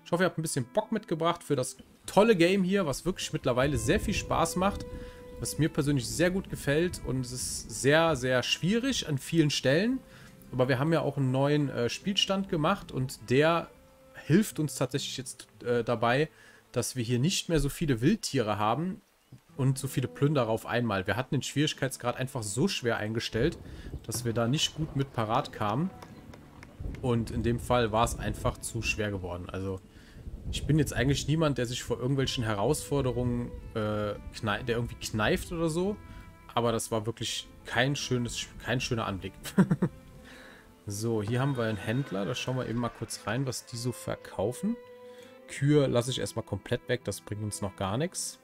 Ich hoffe, ihr habt ein bisschen Bock mitgebracht für das tolle Game hier, was wirklich mittlerweile sehr viel Spaß macht. Was mir persönlich sehr gut gefällt. Und es ist sehr, sehr schwierig an vielen Stellen. Aber wir haben ja auch einen neuen Spielstand gemacht. Und der hilft uns tatsächlich jetzt dabei, dass wir hier nicht mehr so viele Wildtiere haben und so viele Plünderer auf einmal. Wir hatten den Schwierigkeitsgrad einfach so schwer eingestellt, dass wir da nicht gut mit parat kamen. Und in dem Fall war es einfach zu schwer geworden. Also ich bin jetzt eigentlich niemand, der sich vor irgendwelchen Herausforderungen der irgendwie kneift oder so. Aber das war wirklich kein schöner Anblick. So, hier haben wir einen Händler. Da schauen wir eben mal kurz rein, was die so verkaufen. Kühe lasse ich erstmal komplett weg. Das bringt uns noch gar nichts.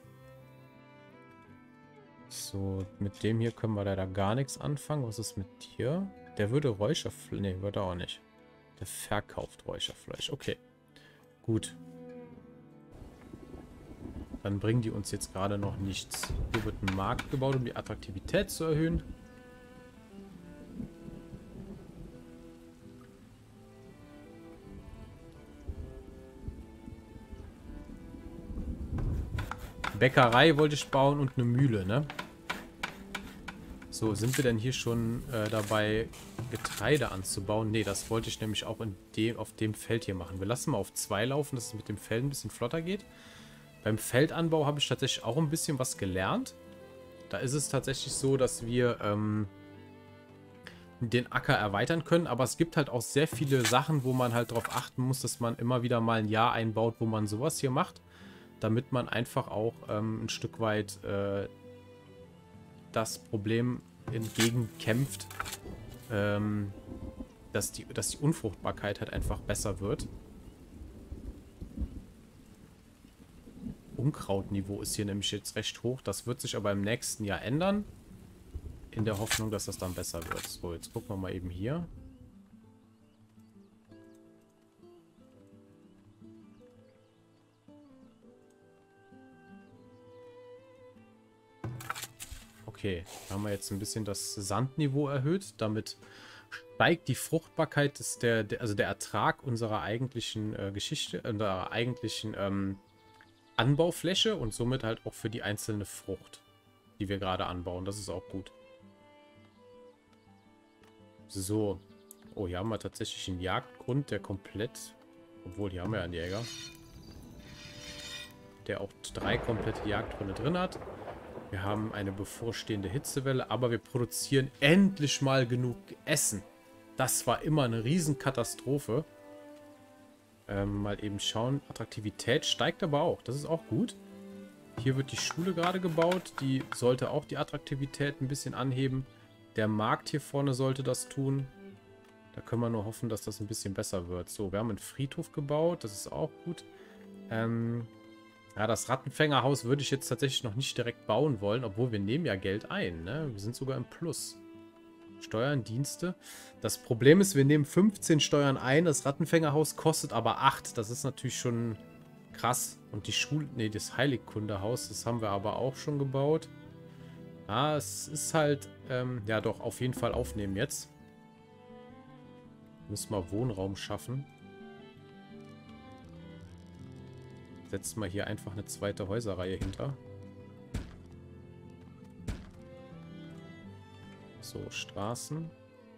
So, mit dem hier können wir leider gar nichts anfangen. Was ist mit dir? Der würde Räucherfleisch... Ne, würde auch nicht. Der verkauft Räucherfleisch. Okay. Gut. Dann bringen die uns jetzt gerade noch nichts. Hier wird ein Markt gebaut, um die Attraktivität zu erhöhen. Bäckerei wollte ich bauen und eine Mühle, ne? So, sind wir denn hier schon dabei, Getreide anzubauen? Ne, das wollte ich nämlich auch auf dem Feld hier machen. Wir lassen mal auf 2 laufen, dass es mit dem Feld ein bisschen flotter geht. Beim Feldanbau habe ich tatsächlich auch ein bisschen was gelernt. Da ist es tatsächlich so, dass wir den Acker erweitern können. Aber es gibt halt auch sehr viele Sachen, wo man halt darauf achten muss, dass man immer wieder mal ein Jahr einbaut, wo man sowas hier macht. Damit man einfach auch ein Stück weit das Problem entgegenkämpft, dass die Unfruchtbarkeit halt einfach besser wird. Unkrautniveau ist hier nämlich jetzt recht hoch. Das wird sich aber im nächsten Jahr ändern. In der Hoffnung, dass das dann besser wird. So, jetzt gucken wir mal eben hier. Okay, da haben wir jetzt ein bisschen das Sandniveau erhöht. Damit steigt die Fruchtbarkeit also der Ertrag unserer eigentlichen unserer eigentlichen Anbaufläche und somit halt auch für die einzelne Frucht, die wir gerade anbauen. Das ist auch gut. So. Oh, hier haben wir tatsächlich einen Jagdgrund, der komplett... Obwohl, hier haben wir ja einen Jäger. Der auch 3 komplette Jagdgründe drin hat. Wir haben eine bevorstehende Hitzewelle, aber wir produzieren endlich mal genug Essen. Das war immer eine Riesenkatastrophe. Mal eben schauen. Attraktivität steigt aber auch. Das ist auch gut. Hier wird die Schule gerade gebaut. Die sollte auch die Attraktivität ein bisschen anheben. Der Markt hier vorne sollte das tun. Da können wir nur hoffen, dass das ein bisschen besser wird. So, wir haben einen Friedhof gebaut. Das ist auch gut. Ja, das Rattenfängerhaus würde ich jetzt tatsächlich noch nicht direkt bauen wollen, obwohl wir nehmen ja Geld ein, ne? Wir sind sogar im Plus. Steuern, Dienste. Das Problem ist, wir nehmen 15 Steuern ein, das Rattenfängerhaus kostet aber 8. Das ist natürlich schon krass. Und die Schule, ne, das Heiligkundehaus, das haben wir aber auch schon gebaut. Ah, es ist halt, ja doch, auf jeden Fall aufnehmen jetzt. Müssen wir Wohnraum schaffen. Setzen wir hier einfach eine zweite Häuserreihe hinter. So, Straßen.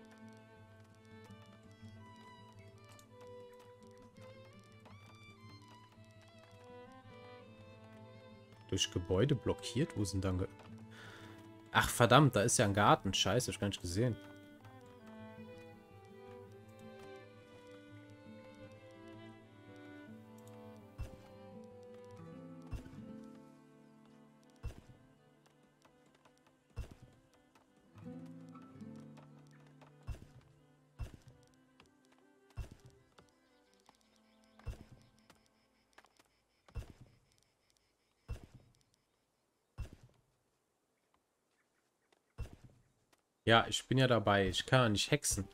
Durch Gebäude blockiert? Wo sind dann... Ach, verdammt, da ist ja ein Garten. Scheiße, hab ich gar nicht gesehen. Ja, ich bin ja dabei. Ich kann ja nicht hexen.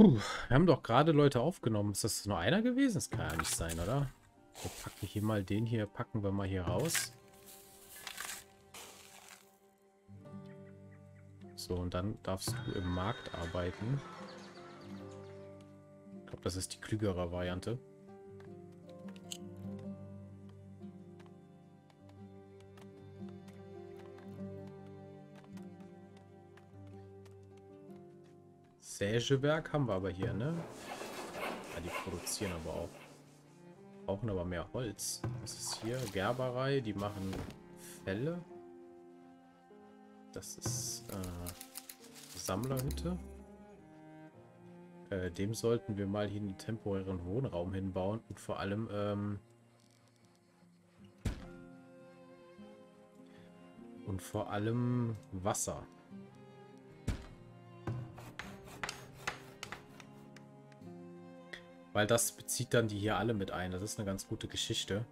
Wir haben doch gerade Leute aufgenommen. Ist das nur einer gewesen? Das kann ja nicht sein, oder? Wir packen hier mal den hier, packen wir mal hier raus. So, und dann darfst du im Markt arbeiten. Ich glaube, das ist die klügere Variante. Sägewerk haben wir aber hier, ne? Ja, die produzieren aber auch. Brauchen aber mehr Holz. Was ist hier? Gerberei, die machen Felle. Das ist Sammlerhütte. Dem sollten wir mal hier einen temporären Wohnraum hinbauen und vor allem Wasser. Weil das bezieht dann die hier alle mit ein. Das ist eine ganz gute Geschichte.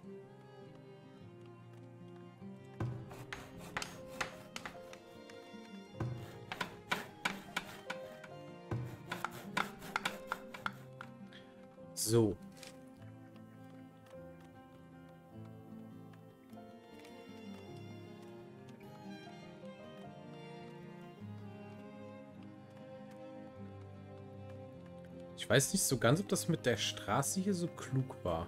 So. Ich weiß nicht so ganz, ob das mit der Straße hier so klug war.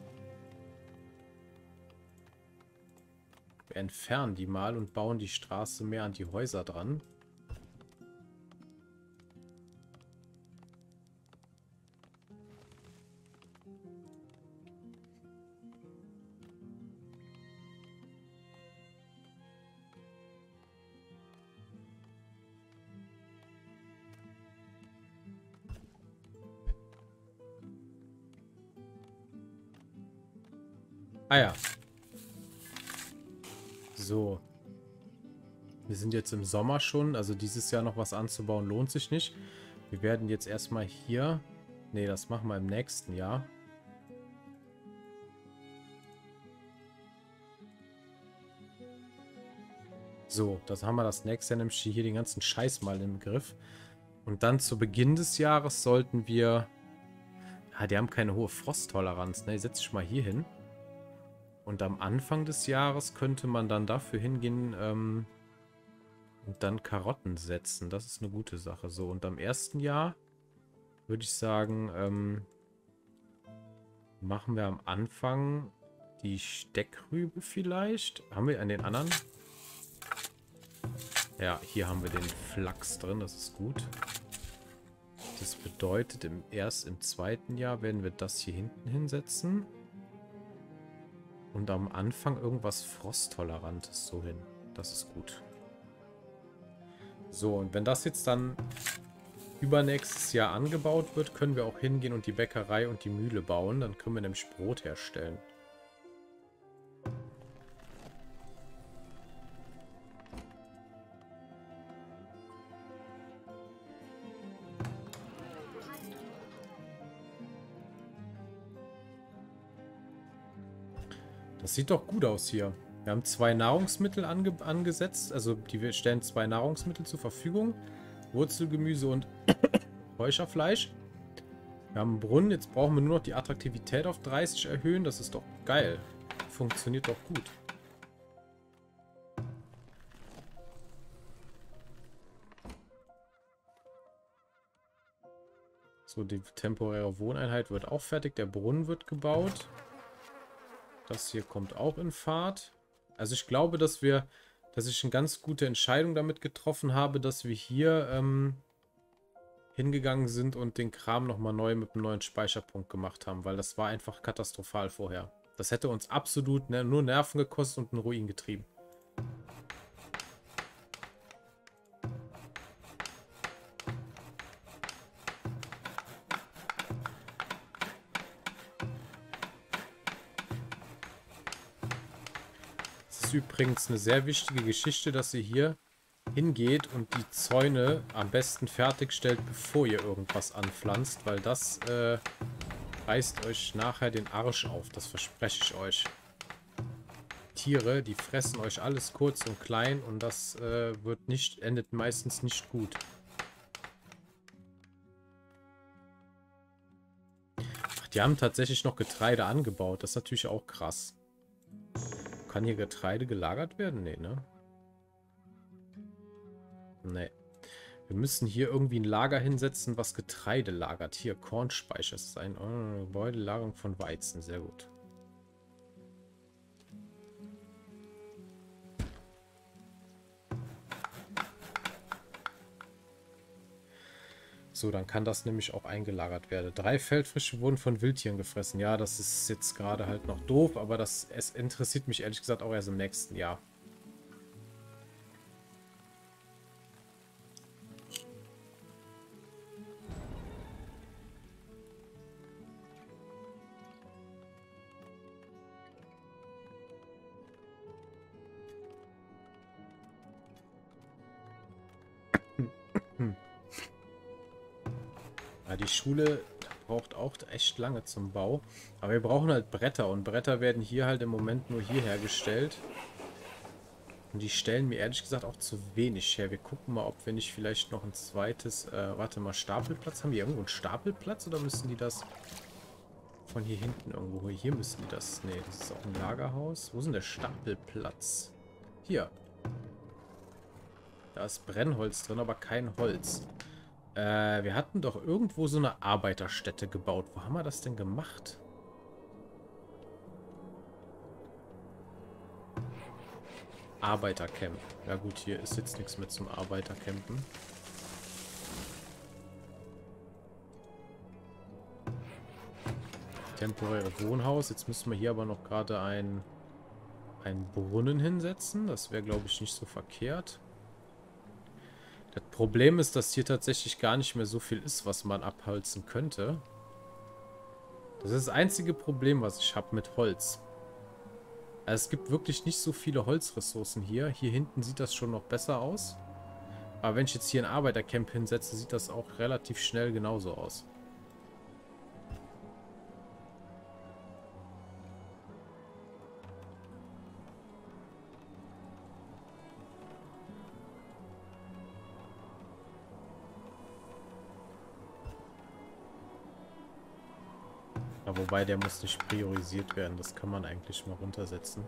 Wir entfernen die mal und bauen die Straße mehr an die Häuser dran. Ah ja. So. Wir sind jetzt im Sommer schon. Also dieses Jahr noch was anzubauen lohnt sich nicht. Wir werden jetzt erstmal hier... Ne, das machen wir im nächsten Jahr. So, das haben wir das nächste Jahr nämlich hier den ganzen Scheiß mal im Griff. Und dann zu Beginn des Jahres sollten wir... Ja, die haben keine hohe Frosttoleranz, ne? Setz dich mal hier hin. Und am Anfang des Jahres könnte man dann dafür hingehen und dann Karotten setzen. Das ist eine gute Sache. So, und am ersten Jahr würde ich sagen, machen wir am Anfang die Steckrübe vielleicht. Haben wir an den anderen? Ja, hier haben wir den Flachs drin. Das ist gut. Das bedeutet, erst im zweiten Jahr werden wir das hier hinten hinsetzen. Und am Anfang irgendwas Frosttolerantes so hin. Das ist gut. So, und wenn das jetzt dann übernächstes Jahr angebaut wird, können wir auch hingehen und die Bäckerei und die Mühle bauen. Dann können wir nämlich Brot herstellen. Das sieht doch gut aus hier. Wir haben 2 Nahrungsmittel angesetzt. Also wir stellen 2 Nahrungsmittel zur Verfügung. Wurzelgemüse und Räucherfleisch. Wir haben einen Brunnen. Jetzt brauchen wir nur noch die Attraktivität auf 30 erhöhen. Das ist doch geil. Funktioniert doch gut. So, die temporäre Wohneinheit wird auch fertig. Der Brunnen wird gebaut. Das hier kommt auch in Fahrt. Also ich glaube, dass ich eine ganz gute Entscheidung damit getroffen habe, dass wir hier hingegangen sind und den Kram nochmal neu mit einem neuen Speicherpunkt gemacht haben, weil das war einfach katastrophal vorher. Das hätte uns absolut nur Nerven gekostet und einen Ruin getrieben. Übrigens eine sehr wichtige Geschichte, dass ihr hier hingeht und die Zäune am besten fertigstellt, bevor ihr irgendwas anpflanzt, weil das reißt euch nachher den Arsch auf, das verspreche ich euch. Tiere, die fressen euch alles kurz und klein und das endet meistens nicht gut. Die haben tatsächlich noch Getreide angebaut. Das ist natürlich auch krass. Kann hier Getreide gelagert werden? Nee, ne? Nee. Wir müssen hier irgendwie ein Lager hinsetzen, was Getreide lagert. Hier, Kornspeicher. Das ist ein Gebäude, Lagerung von Weizen. Sehr gut. So, dann kann das nämlich auch eingelagert werden. 3 Feldfrüchte wurden von Wildtieren gefressen. Ja, das ist jetzt gerade halt noch doof, aber es interessiert mich ehrlich gesagt auch erst im nächsten Jahr. Hm. Ja, die Schule braucht auch echt lange zum Bau. Aber wir brauchen halt Bretter. Und Bretter werden hier halt im Moment nur hier hergestellt. Und die stellen mir ehrlich gesagt auch zu wenig her. Wir gucken mal, ob wir nicht vielleicht noch ein zweites... warte mal, Stapelplatz. Haben die irgendwo einen Stapelplatz? Oder müssen die das von hier hinten irgendwo... Hier müssen die das... Nee, das ist auch ein Lagerhaus. Wo ist denn der Stapelplatz? Hier. Da ist Brennholz drin, aber kein Holz. Wir hatten doch irgendwo so eine Arbeiterstätte gebaut. Wo haben wir das denn gemacht? Arbeitercamp. Ja gut, hier ist jetzt nichts mehr zum Arbeitercampen. Temporäre Wohnhaus. Jetzt müssen wir hier aber noch gerade einen Brunnen hinsetzen. Das wäre, glaube ich, nicht so verkehrt. Das Problem ist, dass hier tatsächlich gar nicht mehr so viel ist, was man abholzen könnte. Das ist das einzige Problem, was ich habe mit Holz. Also es gibt wirklich nicht so viele Holzressourcen hier. Hier hinten sieht das schon noch besser aus. Aber wenn ich jetzt hier ein Arbeitercamp hinsetze, sieht das auch relativ schnell genauso aus. Ja, wobei, der muss nicht priorisiert werden. Das kann man eigentlich mal runtersetzen.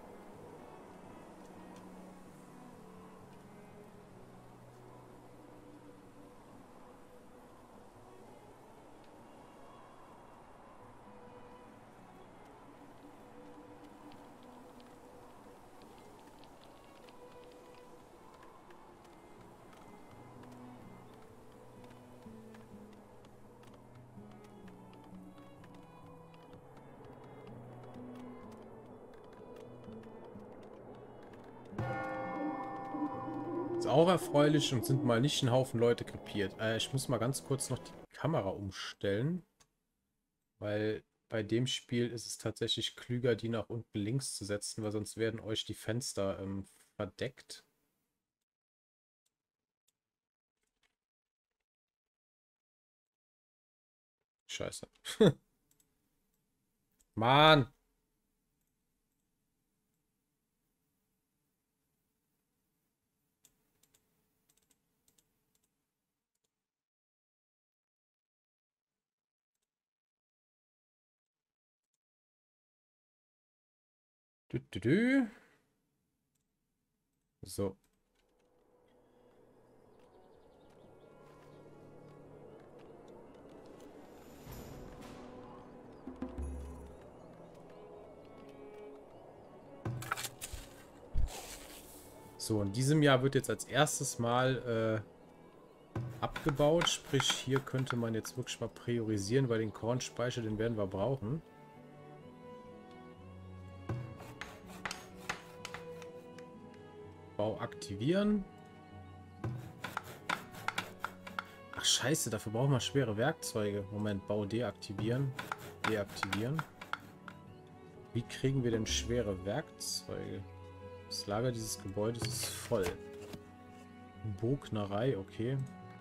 Ist auch erfreulich und sind mal nicht ein Haufen Leute krepiert. Ich muss mal ganz kurz noch die Kamera umstellen, weil bei dem Spiel ist es tatsächlich klüger, die nach unten links zu setzen, weil sonst werden euch die Fenster verdeckt. Scheiße. Mann! Dü, dü, dü. So. So, in diesem Jahr wird jetzt als erstes Mal abgebaut. Sprich, hier könnte man jetzt wirklich mal priorisieren, weil den Kornspeicher, den werden wir brauchen. Bau aktivieren. Ach scheiße, dafür brauchen wir schwere Werkzeuge. Moment, Bau deaktivieren. Deaktivieren. Wie kriegen wir denn schwere Werkzeuge? Das Lager dieses Gebäudes ist voll. Bognerei, okay.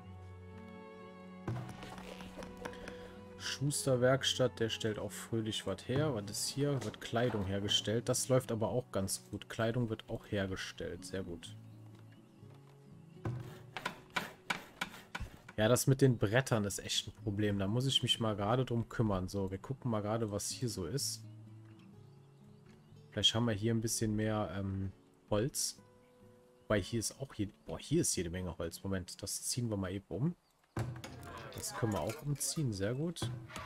Schusterwerkstatt, der stellt auch fröhlich was her. Was ist hier? Wird Kleidung hergestellt. Das läuft aber auch ganz gut. Kleidung wird auch hergestellt. Sehr gut. Ja, das mit den Brettern ist echt ein Problem. Da muss ich mich mal gerade drum kümmern. So, wir gucken mal gerade, was hier so ist. Vielleicht haben wir hier ein bisschen mehr Holz. Wobei hier ist auch boah, hier ist jede Menge Holz. Moment, das ziehen wir mal eben um. Das können wir auch umziehen. Sehr gut.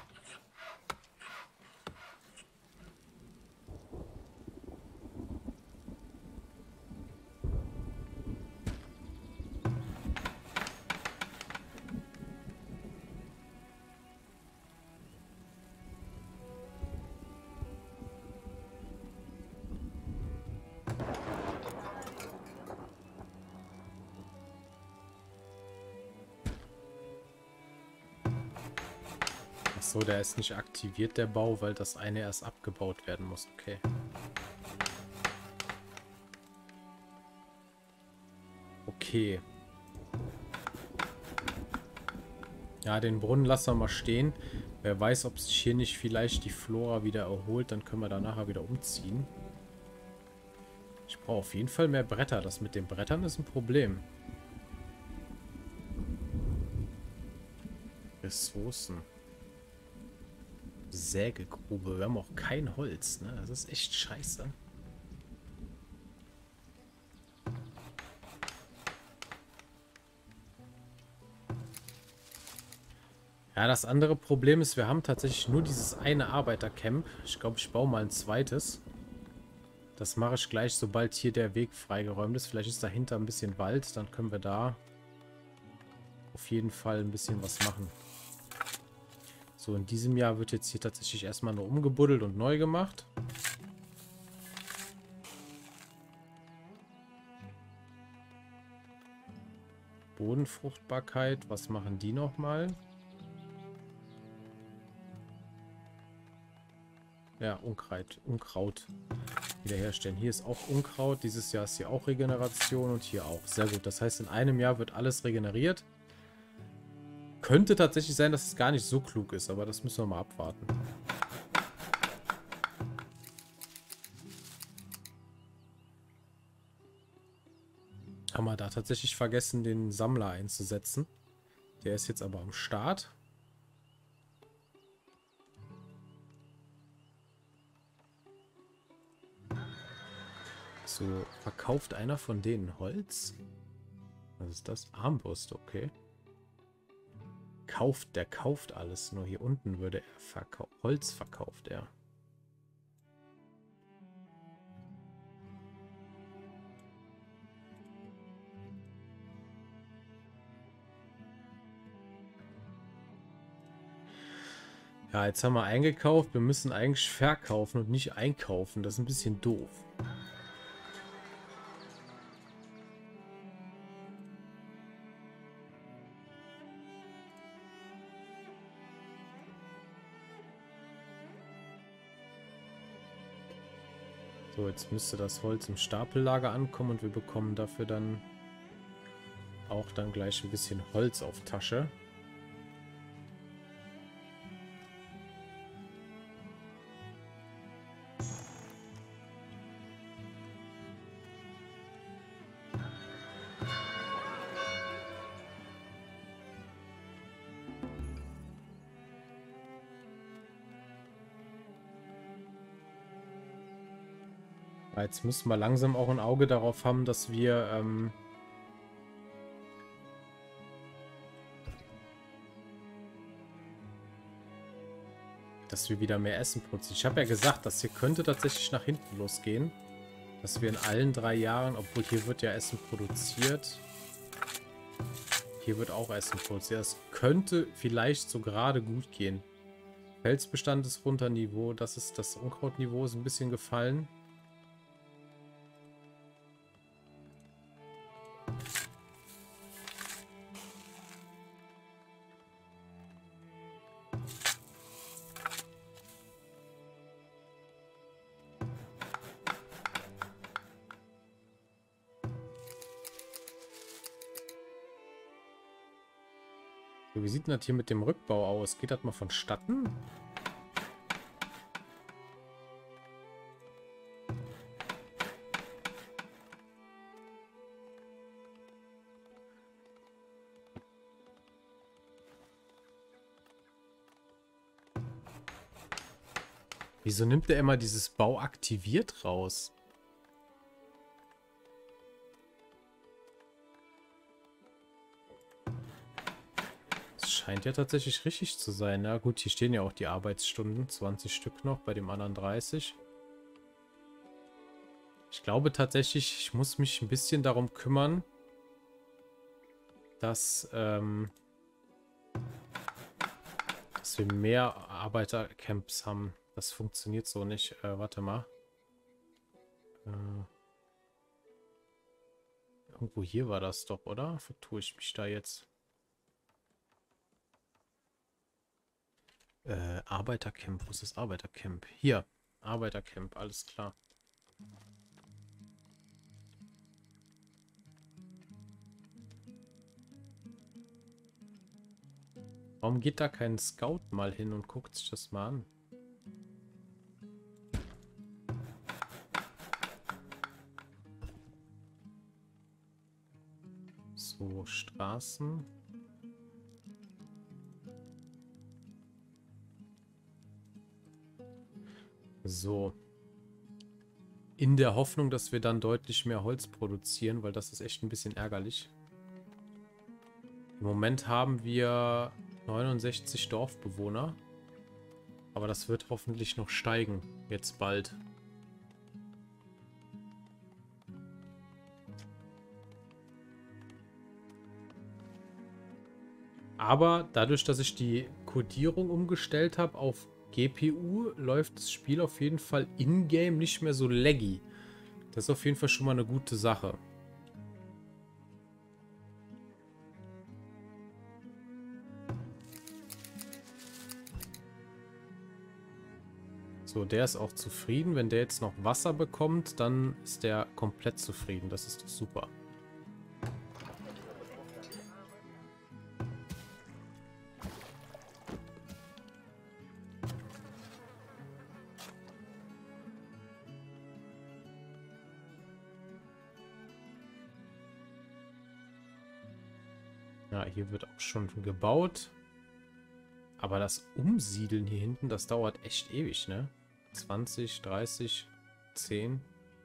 Achso, der ist nicht aktiviert, der Bau, weil das eine erst abgebaut werden muss. Okay. Okay. Ja, den Brunnen lassen wir mal stehen. Wer weiß, ob sich hier nicht vielleicht die Flora wieder erholt. Dann können wir da nachher wieder umziehen. Ich brauche auf jeden Fall mehr Bretter. Das mit den Brettern ist ein Problem. Ressourcen. Sägegrube. Wir haben auch kein Holz, ne? Das ist echt scheiße. Ja, das andere Problem ist, wir haben tatsächlich nur dieses eine Arbeitercamp. Ich glaube, ich baue mal ein zweites. Das mache ich gleich, sobald hier der Weg freigeräumt ist. Vielleicht ist dahinter ein bisschen Wald. Dann können wir da auf jeden Fall ein bisschen was machen. So, in diesem Jahr wird jetzt hier tatsächlich erstmal nur umgebuddelt und neu gemacht. Bodenfruchtbarkeit, was machen die nochmal? Ja, Unkraut wiederherstellen. Hier ist auch Unkraut. Dieses Jahr ist hier auch Regeneration und hier auch. Sehr gut. Das heißt, in einem Jahr wird alles regeneriert. Könnte tatsächlich sein, dass es gar nicht so klug ist, aber das müssen wir mal abwarten. Haben wir da tatsächlich vergessen, den Sammler einzusetzen. Der ist jetzt aber am Start. So, verkauft einer von denen Holz? Was ist das? Armbrust, okay. Der kauft alles. Nur hier unten würde er Holz verkauft er. Ja, jetzt haben wir eingekauft. Wir müssen eigentlich verkaufen und nicht einkaufen. Das ist ein bisschen doof. So, jetzt müsste das Holz im Stapellager ankommen und wir bekommen dafür dann auch dann gleich ein bisschen Holz auf Tasche. Jetzt müssen wir langsam auch ein Auge darauf haben, dass wir wieder mehr Essen produzieren. Ich habe ja gesagt, das hier könnte tatsächlich nach hinten losgehen. Dass wir in allen 3 Jahren, obwohl hier wird ja Essen produziert. Hier wird auch Essen produziert. Das könnte vielleicht so gerade gut gehen. Felsbestand ist runter Niveau. Das Unkrautniveau ist ein bisschen gefallen. So, wie sieht denn das hier mit dem Rückbau aus? Geht das mal vonstatten? Wieso nimmt der immer dieses Bau aktiviert raus? Das scheint ja tatsächlich richtig zu sein. Na gut, hier stehen ja auch die Arbeitsstunden. 20 Stück noch, bei dem anderen 30. Ich glaube tatsächlich, ich muss mich ein bisschen darum kümmern, dass wir mehr Arbeitercamps haben. Das funktioniert so nicht. Warte mal. Irgendwo hier war das doch, oder? Vertue ich mich da jetzt? Arbeitercamp. Wo ist das Arbeitercamp? Hier. Arbeitercamp, alles klar. Warum geht da kein Scout mal hin und guckt sich das mal an? So, Straßen. So. In der Hoffnung, dass wir dann deutlich mehr Holz produzieren, weil das ist echt ein bisschen ärgerlich. Im Moment haben wir 69 Dorfbewohner. Aber das wird hoffentlich noch steigen. Jetzt bald. Aber dadurch, dass ich die Codierung umgestellt habe auf GPU, läuft das Spiel auf jeden Fall in-game nicht mehr so laggy. Das ist auf jeden Fall schon mal eine gute Sache. So, der ist auch zufrieden. Wenn der jetzt noch Wasser bekommt, dann ist der komplett zufrieden. Das ist doch super. Ja, hier wird auch schon gebaut. Aber das Umsiedeln hier hinten, das dauert echt ewig, ne? 20, 30, 10.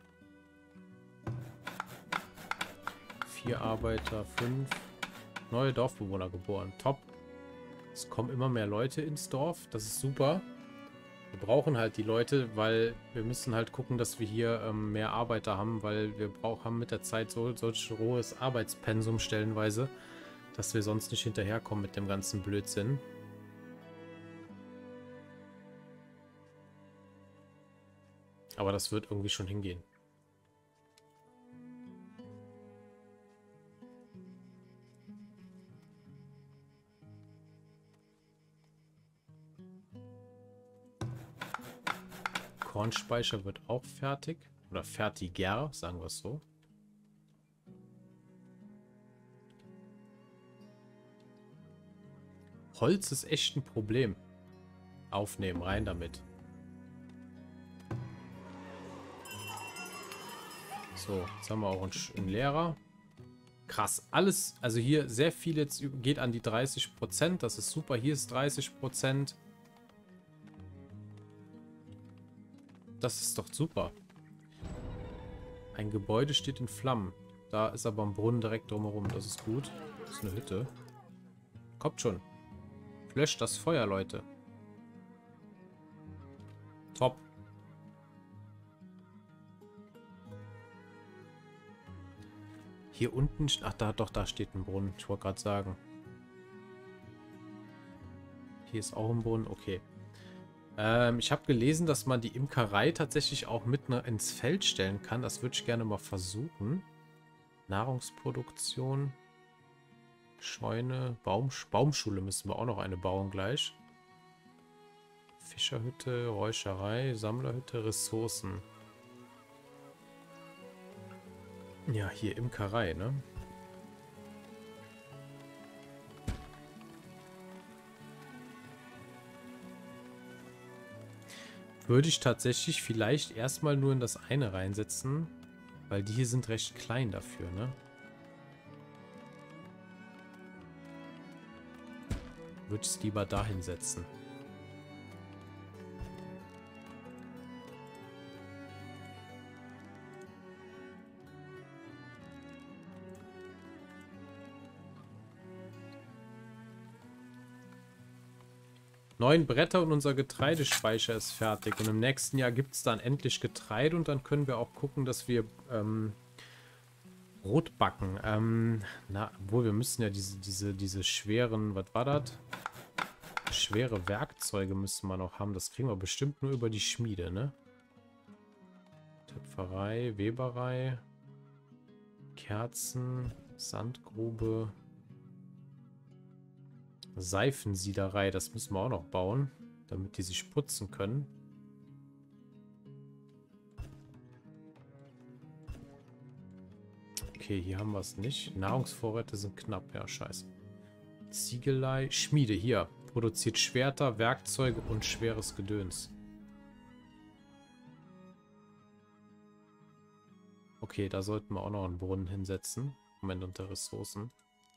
4 Arbeiter, 5. Neue Dorfbewohner geboren. Top. Es kommen immer mehr Leute ins Dorf. Das ist super. Wir brauchen halt die Leute, weil wir müssen halt gucken, dass wir hier mehr Arbeiter haben, weil wir haben mit der Zeit solch hohes Arbeitspensum stellenweise, dass wir sonst nicht hinterherkommen mit dem ganzen Blödsinn. Aber das wird irgendwie schon hingehen. Kornspeicher wird auch fertig. Oder fertiger, sagen wir es so. Holz ist echt ein Problem. Aufnehmen, rein damit. So, jetzt haben wir auch einen Lehrer. Krass, alles, also hier sehr viel jetzt geht an die 30%. Das ist super, hier ist 30%. Das ist doch super. Ein Gebäude steht in Flammen. Da ist aber ein Brunnen direkt drumherum. Das ist gut. Das ist eine Hütte. Kommt schon. Löscht das Feuer, Leute. Top. Hier unten... Ach, da steht ein Brunnen. Ich wollte gerade sagen. Hier ist auch ein Brunnen. Okay. Ich habe gelesen, dass man die Imkerei tatsächlich auch mit ins Feld stellen kann. Das würde ich gerne mal versuchen. Nahrungsproduktion. Scheune. Baumschule müssen wir auch noch eine bauen gleich. Fischerhütte, Räucherei, Sammlerhütte, Ressourcen. Ja, hier Imkerei, ne? Würde ich tatsächlich vielleicht erstmal nur in das eine reinsetzen, weil die hier sind recht klein dafür, ne? Würde ich es lieber dahin setzen. 9 Bretter und unser Getreidespeicher ist fertig. Und im nächsten Jahr gibt es dann endlich Getreide und dann können wir auch gucken, dass wir Brot backen. Na, obwohl wir müssen ja diese schweren, was war das? Schwere Werkzeuge müssen wir noch haben. Das kriegen wir bestimmt nur über die Schmiede, ne? Töpferei, Weberei, Kerzen, Sandgrube, Seifensiederei. Das müssen wir auch noch bauen, damit die sich putzen können. Okay, hier haben wir es nicht. Nahrungsvorräte sind knapp. Ja, scheiße. Ziegelei, Schmiede, hier. Produziert Schwerter, Werkzeuge und schweres Gedöns. Okay, da sollten wir auch noch einen Brunnen hinsetzen. Moment, unter Ressourcen.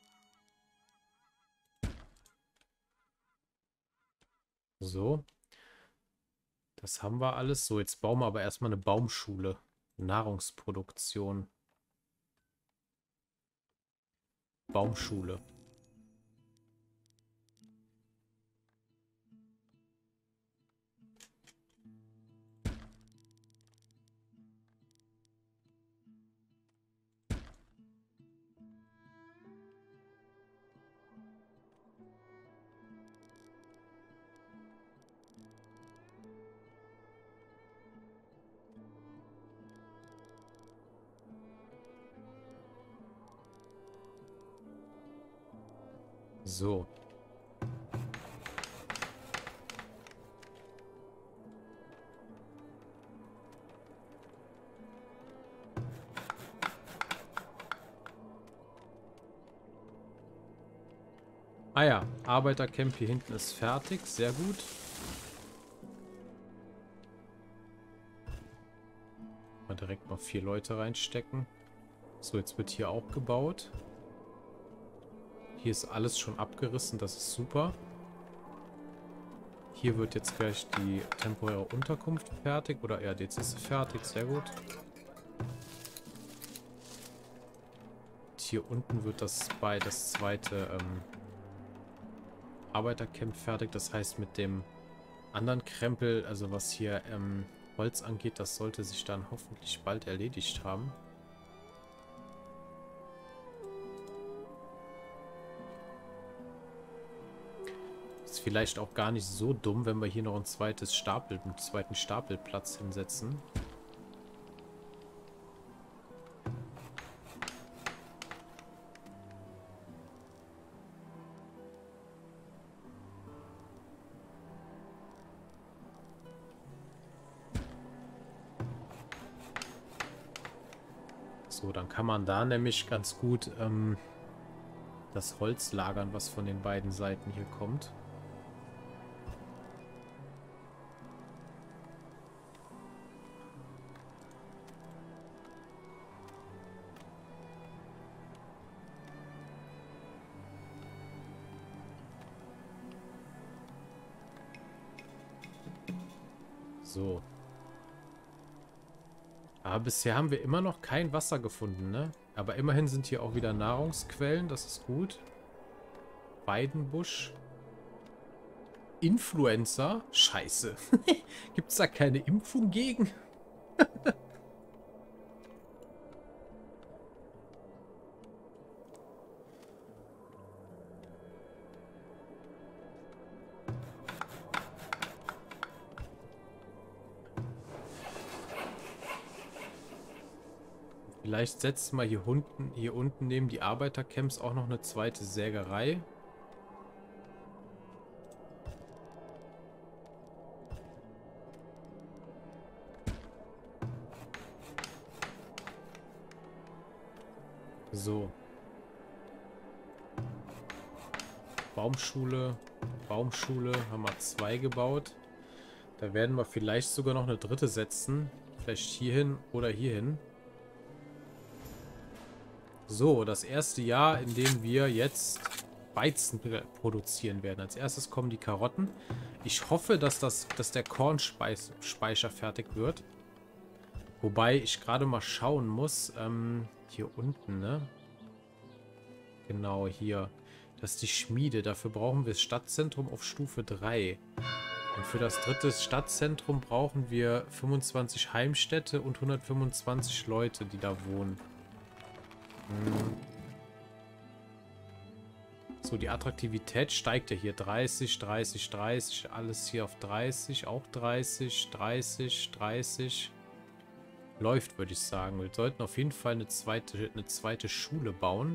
So. Das haben wir alles. So, jetzt bauen wir aber erstmal eine Baumschule. Nahrungsproduktion. Baumschule. So. Ah ja, Arbeitercamp hier hinten ist fertig. Sehr gut. Mal direkt noch 4 Leute reinstecken. So, jetzt wird hier auch gebaut. Hier ist alles schon abgerissen. Das ist super. Hier wird jetzt gleich die temporäre Unterkunft fertig. Oder ja, jetzt ist sie fertig. Sehr gut. Und hier unten wird das zweite Arbeitercamp fertig. Das heißt, mit dem anderen Krempel, also was hier Holz angeht, das sollte sich dann hoffentlich bald erledigt haben. Ist vielleicht auch gar nicht so dumm, wenn wir hier noch einen zweiten Stapelplatz hinsetzen. So, dann kann man da nämlich ganz gut das Holz lagern, was von den beiden Seiten hier kommt. So. Aber bisher haben wir immer noch kein Wasser gefunden, ne? Aber immerhin sind hier auch wieder Nahrungsquellen, das ist gut. Weidenbusch. Influencer? Scheiße. Gibt es da keine Impfung gegen? Vielleicht setzt mal hier unten neben die Arbeitercamps auch noch eine zweite Sägerei. So. Baumschule. Baumschule haben wir 2 gebaut. Da werden wir vielleicht sogar noch eine dritte setzen. Vielleicht hierhin oder hierhin. So, das erste Jahr, in dem wir jetzt Weizen produzieren werden. Als erstes kommen die Karotten. Ich hoffe, dass der Kornspeicher fertig wird. Wobei ich gerade mal schauen muss. Hier unten, ne? Genau, hier. Das ist die Schmiede. Dafür brauchen wir das Stadtzentrum auf Stufe 3. Und für das dritte Stadtzentrum brauchen wir 25 Heimstätte und 125 Leute, die da wohnen. So, die Attraktivität steigt ja hier. 30, 30, 30. Alles hier auf 30. Auch 30, 30, 30. Läuft, würde ich sagen. Wir sollten auf jeden Fall eine zweite Schule bauen.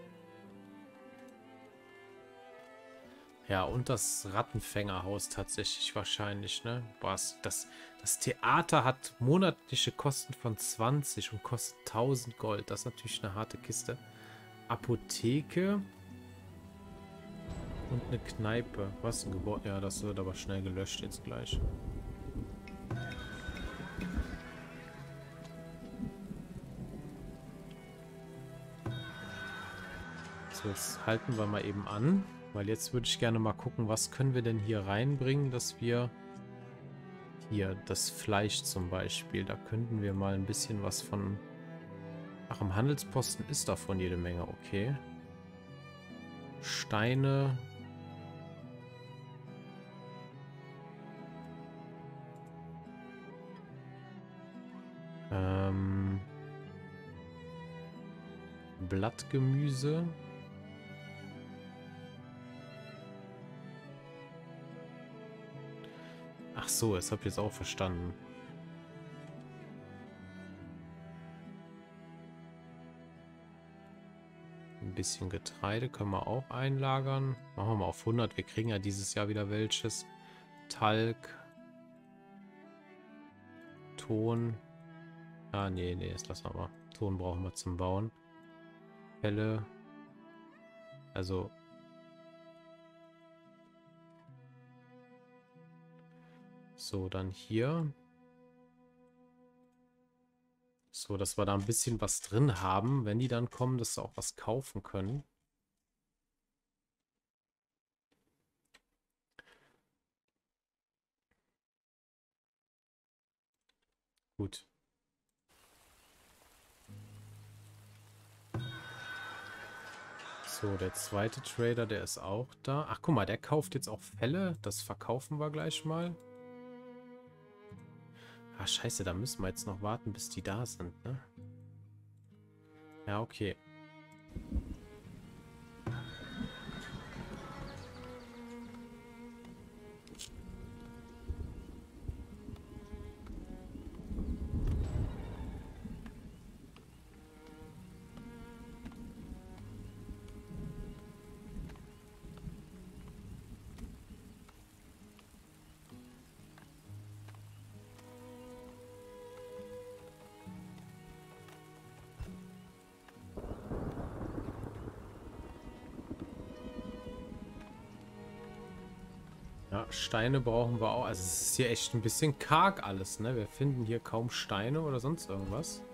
Ja, und das Rattenfängerhaus tatsächlich wahrscheinlich, ne? Boah, das Theater hat monatliche Kosten von 20 und kostet 1000 Gold. Das ist natürlich eine harte Kiste. Apotheke und eine Kneipe. Was ein Gebäude? Ja, das wird aber schnell gelöscht jetzt gleich. So, jetzt halten wir mal eben an. Weil jetzt würde ich gerne mal gucken, was können wir denn hier reinbringen, dass wir... Hier, das Fleisch zum Beispiel. Da könnten wir mal ein bisschen was von... Ach, im Handelsposten ist davon jede Menge, okay. Steine. Blattgemüse. Ach so, das habe ich jetzt auch verstanden. Ein bisschen Getreide können wir auch einlagern. Machen wir mal auf 100. Wir kriegen ja dieses Jahr wieder welches. Talg. Ton. Ah, nee, das lassen wir mal. Ton brauchen wir zum Bauen. Felle. Also... So, dann hier. So, dass wir da ein bisschen was drin haben, wenn die dann kommen, dass sie auch was kaufen können. Gut. So, der zweite Trader, der ist auch da. Ach, guck mal, der kauft jetzt auch Felle. Das verkaufen wir gleich mal. Ah, scheiße, da müssen wir jetzt noch warten, bis die da sind, ne? Ja, okay. Ja, Steine brauchen wir auch. Also es ist hier echt ein bisschen karg alles, ne? Wir finden hier kaum Steine oder sonst irgendwas.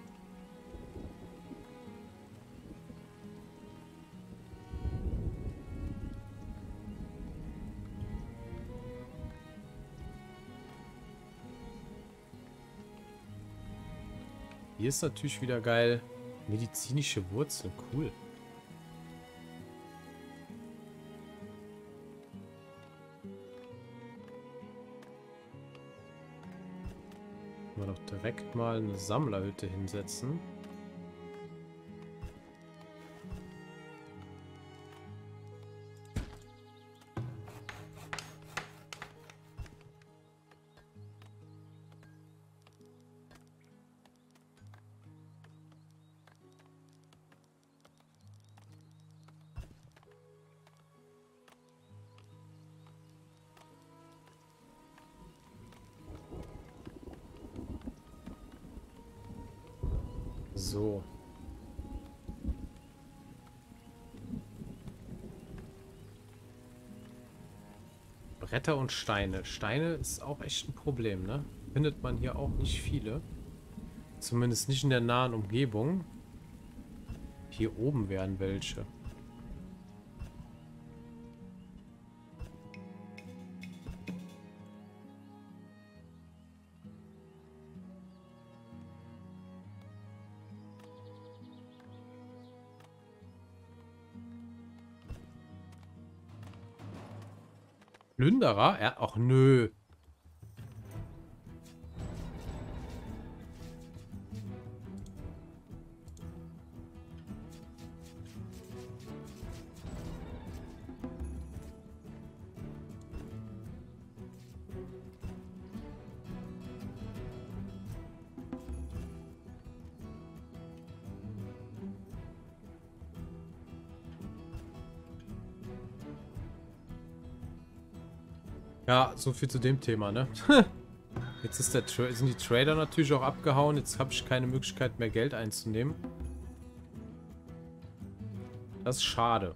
Hier ist natürlich wieder geil. Medizinische Wurzeln, cool. Wir doch direkt mal eine Sammlerhütte hinsetzen. So. Bretter und Steine. Steine ist auch echt ein Problem, ne? Findet man hier auch nicht viele. Zumindest nicht in der nahen Umgebung. Hier oben wären welche. Plünderer? Ach nö. Ja, so viel zu dem Thema, ne? Jetzt ist sind die Trader natürlich auch abgehauen. Jetzt habe ich keine Möglichkeit mehr, Geld einzunehmen. Das ist schade.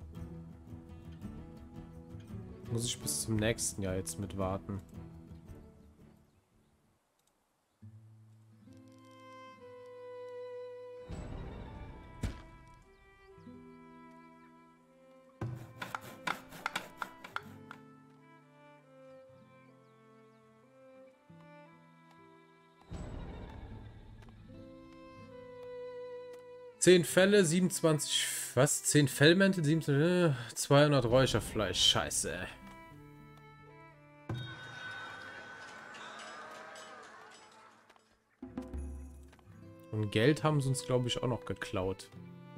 Muss ich bis zum nächsten Jahr jetzt mit warten. Zehn Fälle, 27... Was? 10 Fellmäntel, 27... 200 Räucherfleisch. Scheiße, ey. Und Geld haben sie uns, glaube ich, auch noch geklaut.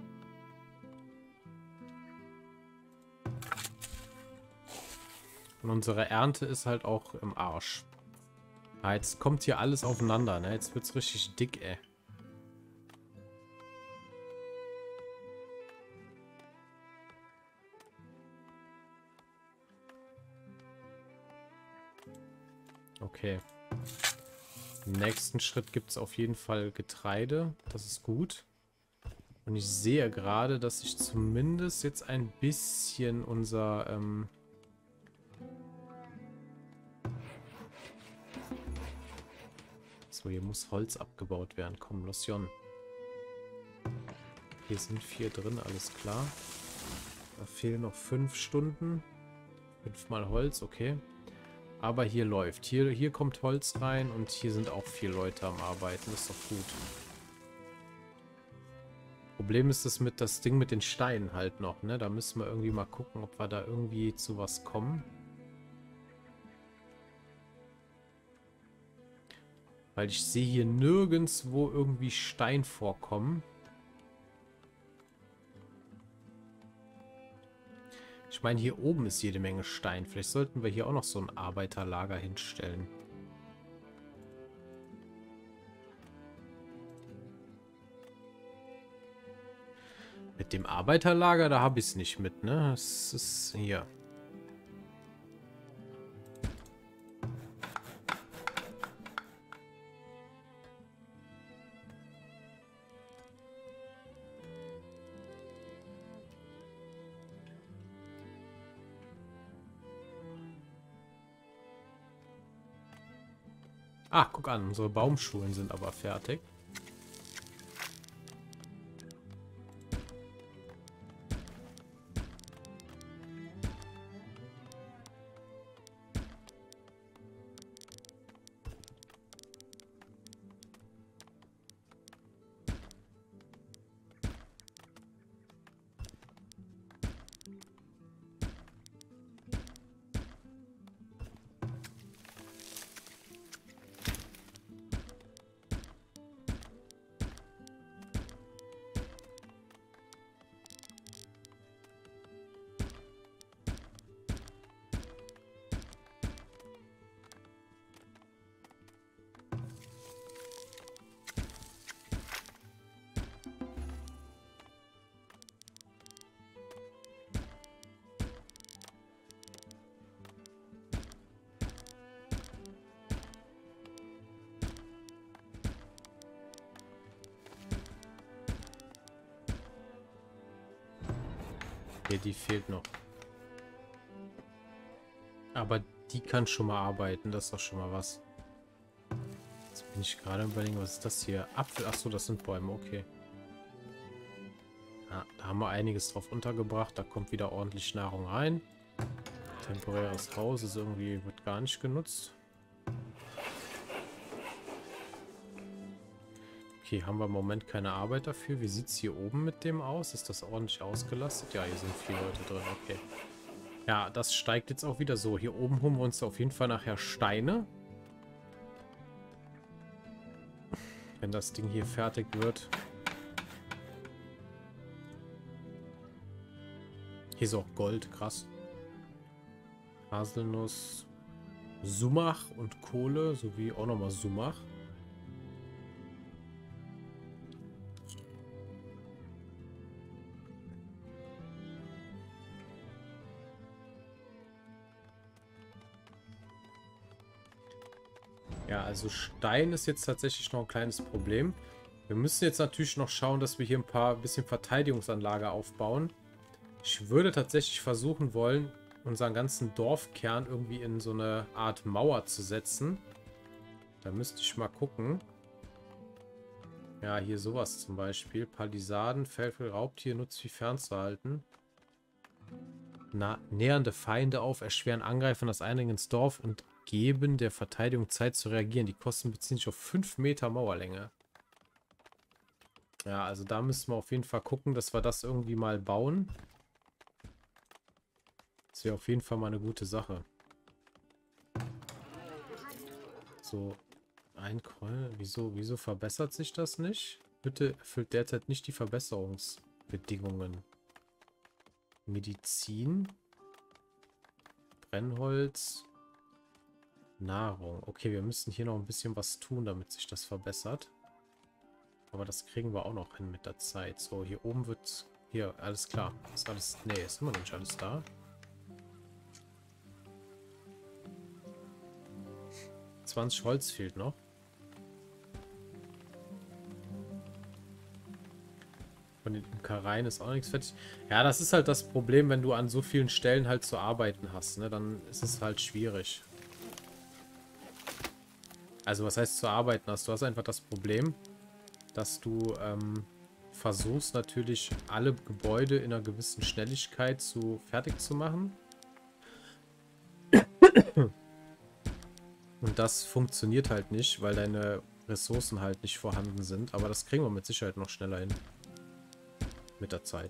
Und unsere Ernte ist halt auch im Arsch. Ah, jetzt kommt hier alles aufeinander, ne? Jetzt wird's richtig dick, ey. Okay. Im nächsten Schritt gibt es auf jeden Fall Getreide. Das ist gut. Und ich sehe gerade, dass sich zumindest jetzt ein bisschen unser... So, hier muss Holz abgebaut werden. Komm, Losion. Hier sind 4 drin, alles klar. Da fehlen noch 5 Stunden. 5 mal Holz, okay. Aber hier läuft. Hier kommt Holz rein und hier sind auch 4 Leute am Arbeiten. Das ist doch gut. Problem ist das Ding mit den Steinen halt noch, ne? Da müssen wir irgendwie mal gucken, ob wir da irgendwie zu was kommen. Weil ich sehe hier nirgendwo irgendwie Stein vorkommen. Ich meine, hier oben ist jede Menge Stein. Vielleicht sollten wir hier auch noch so ein Arbeiterlager hinstellen. Mit dem Arbeiterlager, da habe ich es nicht mit, ne? Das ist hier. Ah, guck an, unsere Baumschulen sind aber fertig. Okay, die fehlt noch. Aber die kann schon mal arbeiten, das ist doch schon mal was. Jetzt bin ich gerade überlegen, was ist das hier? Apfel, achso, das sind Bäume, okay. Ja, da haben wir einiges drauf untergebracht, da kommt wieder ordentlich Nahrung rein. Temporäres Haus ist irgendwie, wird gar nicht genutzt. Okay, haben wir im Moment keine Arbeit dafür. Wie sieht es hier oben mit dem aus? Ist das ordentlich ausgelastet? Ja, hier sind 4 Leute drin, okay. Ja, das steigt jetzt auch wieder so. Hier oben holen wir uns auf jeden Fall nachher Steine. Wenn das Ding hier fertig wird. Hier ist auch Gold, krass. Haselnuss, Sumach und Kohle, sowie auch nochmal Sumach. Ja, also Stein ist jetzt tatsächlich noch ein kleines Problem. Wir müssen jetzt natürlich noch schauen, dass wir hier ein bisschen Verteidigungsanlage aufbauen. Ich würde tatsächlich versuchen wollen, unseren ganzen Dorfkern irgendwie in so eine Art Mauer zu setzen. Da müsste ich mal gucken. Ja, hier sowas zum Beispiel. Palisaden, Felkel, Raubtier, Nutzvieh fernzuhalten. Nähernde Feinde auf, erschweren Angreifern das Eindringen ins Dorf und geben der Verteidigung Zeit zu reagieren. Die Kosten beziehen sich auf 5 Meter Mauerlänge. Ja, also da müssen wir auf jeden Fall gucken, dass wir das irgendwie mal bauen. Das wäre auf jeden Fall mal eine gute Sache. So, ein Keul. Wieso verbessert sich das nicht? Hütte erfüllt derzeit nicht die Verbesserungsbedingungen. Medizin. Brennholz. Nahrung. Okay, wir müssen hier noch ein bisschen was tun, damit sich das verbessert. Aber das kriegen wir auch noch hin mit der Zeit. So, hier oben wird... Hier, alles klar. Ist alles... Nee, ist immer noch nicht alles da. Holz fehlt noch. Von den Imkereien ist auch nichts fertig. Ja, das ist halt das Problem, wenn du an so vielen Stellen halt zu arbeiten hast, ne? Dann ist es halt schwierig. Also, was heißt zu arbeiten hast? Du hast einfach das Problem, dass du versuchst natürlich alle Gebäude in einer gewissen Schnelligkeit fertig zu machen. Und das funktioniert halt nicht, weil deine Ressourcen halt nicht vorhanden sind. Aber das kriegen wir mit Sicherheit noch schneller hin. Mit der Zeit.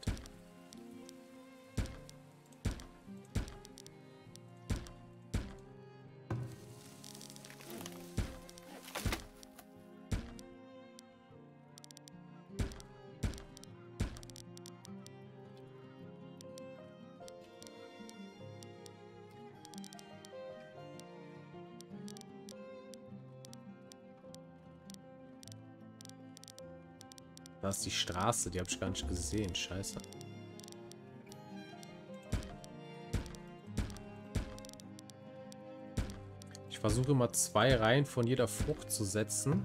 Da ist die Straße, die habe ich gar nicht gesehen. Scheiße. Ich versuche immer 2 Reihen von jeder Frucht zu setzen.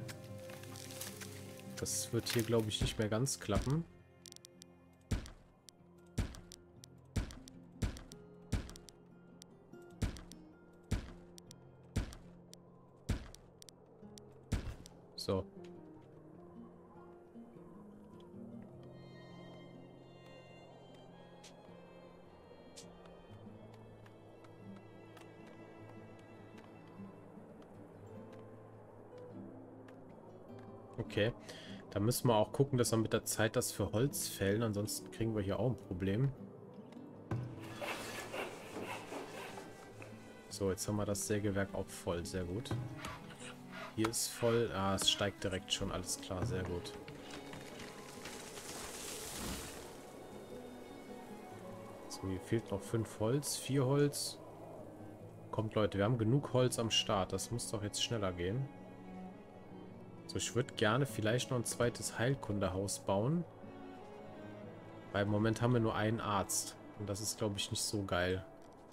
Das wird hier, glaube ich, nicht mehr ganz klappen. So. Okay. Da müssen wir auch gucken, dass wir mit der Zeit das für Holz fällen. Ansonsten kriegen wir hier auch ein Problem. So, jetzt haben wir das Sägewerk auch voll. Sehr gut. Hier ist voll. Ah, es steigt direkt schon. Alles klar, sehr gut. So, hier fehlt noch 5 Holz. 4 Holz. Kommt, Leute, wir haben genug Holz am Start. Das muss doch jetzt schneller gehen. So, ich würde gerne vielleicht noch ein zweites Heilkundehaus bauen. Weil im Moment haben wir nur einen Arzt. Und das ist, glaube ich, nicht so geil.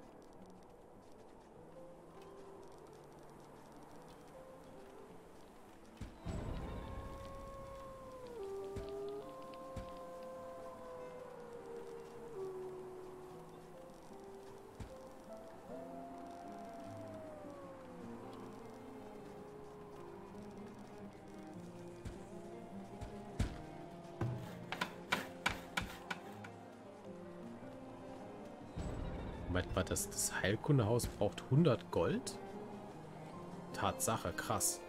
Moment mal, das Heilkundehaus braucht 100 Gold? Tatsache, krass.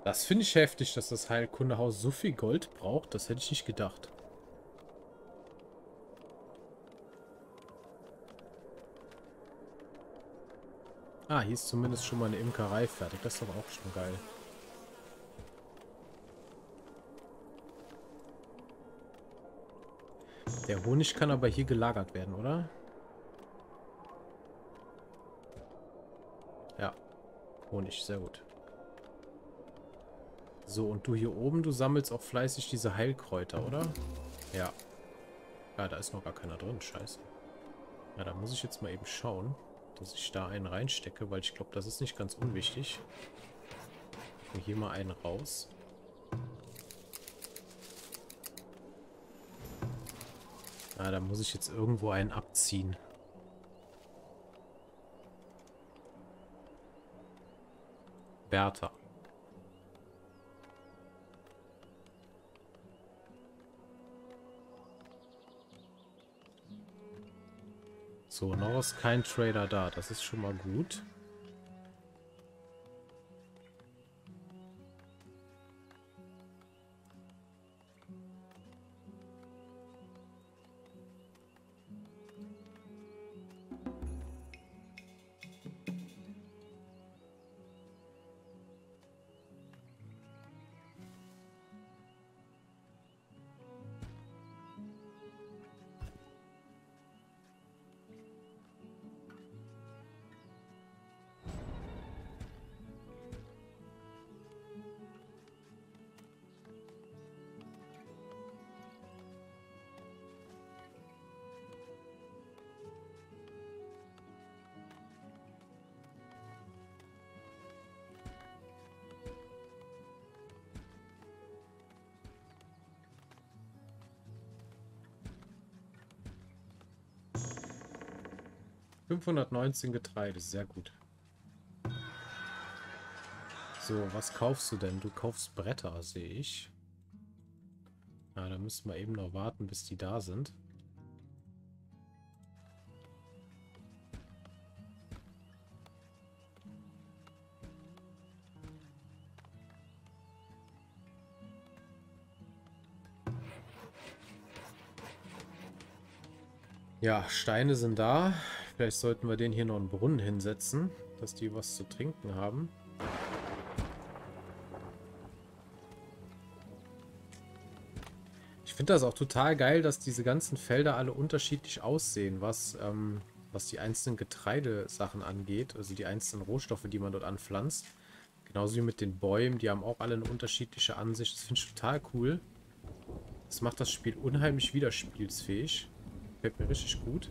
Das finde ich heftig, dass das Heilkundehaus so viel Gold braucht. Das hätte ich nicht gedacht. Ah, hier ist zumindest schon mal eine Imkerei fertig. Das ist doch auch schon geil. Der Honig kann aber hier gelagert werden, oder? Ja, Honig, sehr gut. So, und du hier oben, du sammelst auch fleißig diese Heilkräuter, oder? Ja. Ja, da ist noch gar keiner drin, scheiße. Ja, da muss ich jetzt mal eben schauen, dass ich da einen reinstecke, weil ich glaube, das ist nicht ganz unwichtig. Und hier mal einen raus. Ah, da muss ich jetzt irgendwo einen abziehen. Bertha. So, noch ist kein Trader da. Das ist schon mal gut. $519 Getreide, sehr gut. So, was kaufst du denn? Du kaufst Bretter, sehe ich. Ja, da müssen wir eben noch warten, bis die da sind. Ja, Steine sind da. Vielleicht sollten wir denen hier noch einen Brunnen hinsetzen, dass die was zu trinken haben. Ich finde das auch total geil, dass diese ganzen Felder alle unterschiedlich aussehen, was die einzelnen Getreidesachen angeht, also die einzelnen Rohstoffe, die man dort anpflanzt. Genauso wie mit den Bäumen, die haben auch alle eine unterschiedliche Ansicht. Das finde ich total cool. Das macht das Spiel unheimlich wiederspielsfähig. Gefällt mir richtig gut.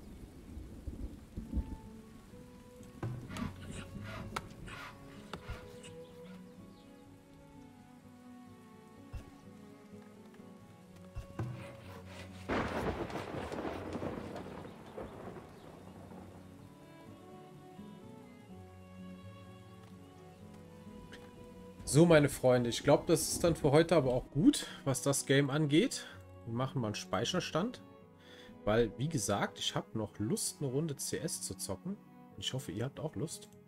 So, meine Freunde, ich glaube, das ist dann für heute aber auch gut, was das Game angeht. Wir machen mal einen Speicherstand. Weil, wie gesagt, ich habe noch Lust, eine Runde CS zu zocken. Ich hoffe, ihr habt auch Lust.